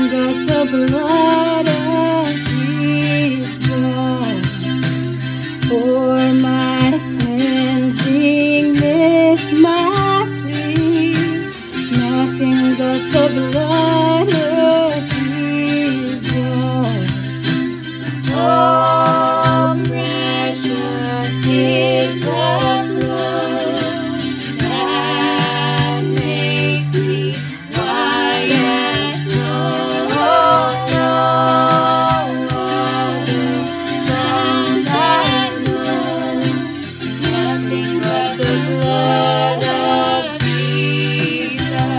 but the blood of Jesus. For my cleansing, this my plea. Nothing but the blood of Jesus. Oh, precious is the flow that makes me white as snow. No other fount I know. Nothing but the blood of Jesus.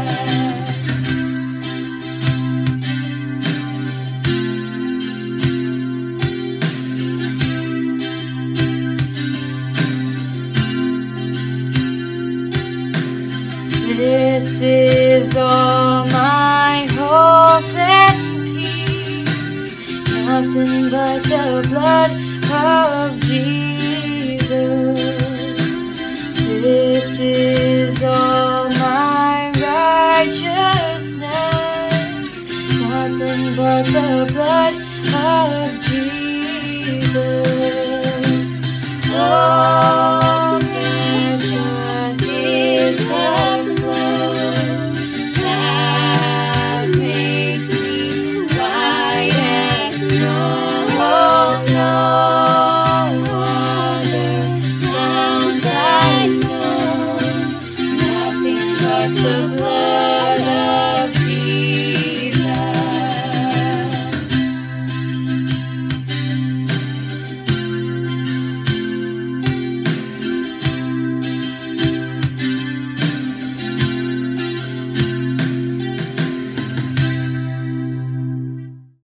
This is all my hope and peace. Nothing but the blood of Jesus. This is all my righteousness. Nothing but the blood of Jesus. Oh,